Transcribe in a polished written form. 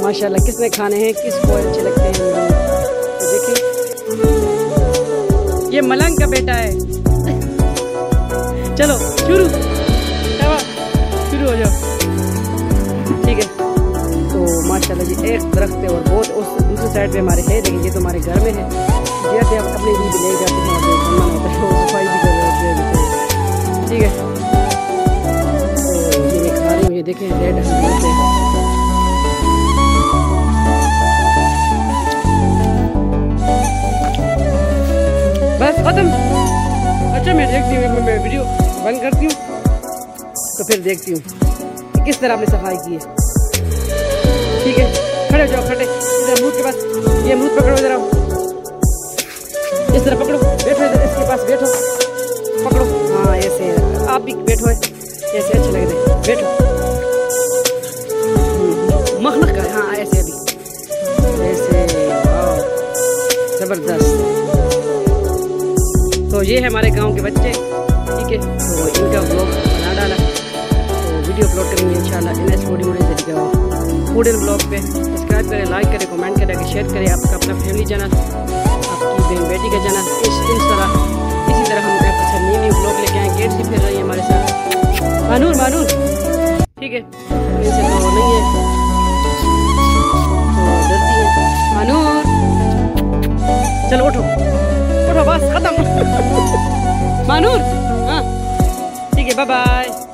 माशाल्लाह किसने खाने हैं, किसको अच्छे लगते हैं। तो देखिए ये मलंग का बेटा है। चलो शुरू हो जाओ, ठीक है। तो माशाल्लाह जी एक दरख्त है और बहुत उस दूसरी साइड पे हमारे है, लेकिन ये तो हमारे घर में है। जैसे आप अपने लिए ले जाते हैं और होता है वो सफाई भी कर रहे हैं, ठीक है। तो ये मैं खा रही हूँ, ये देखें रेड बोलते हैं। बस खत्म। अच्छा मैं देखती हूँ, मैं वीडियो बंद करती हूँ तो फिर देखती हूँ किस तरह आपने सफाई की है, ठीक है। खड़े हो जाओ, खड़े इधर अमरूद के पास, ये अमरूद पकड़ो जरा, इस तरह पकड़ो, बैठो इधर इसके पास बैठो, पकड़ो, हाँ ऐसे आप भी बैठो, ऐसे अच्छे लग रहे, बैठो मखमख का, हाँ ऐसे अभी ऐसे, जबरदस्त। तो ये है हमारे गांव के बच्चे, ठीक है। तो इनका व्लॉग बना डाला, तो वीडियो अपलोड करेंगे इंशाल्लाह NS फूड एंड ब्लॉग पे। सब्सक्राइब करें, लाइक करें, कमेंट करें, शेयर करें। आपका अपना फैमिली चैनल, आपकी बहन बेटी का चैनल, इसी तरह हम आपके साथ न्यू ब्लॉग लेके आए। गेट से फिर रही है हमारे साथ मानूर, ठीक है। इनसे तो नहीं है, तो डरती है मानूर। चलो उठो बस खत्म। मानूर, हाँ ठीक है, बाय बाय।